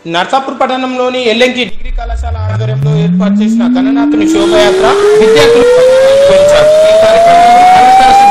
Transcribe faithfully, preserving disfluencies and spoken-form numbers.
నర్సాపూర్ పట్టణంలోని ఎల్ఎంకి డిగ్రీ కళాశాల ఆధ్వర్యంలో ఏర్పాటు చేసిన గణనాథుని శోభయాత్ర విద్యార్థులు నిర్వహించారు. ఈ కార్యక్రమంలో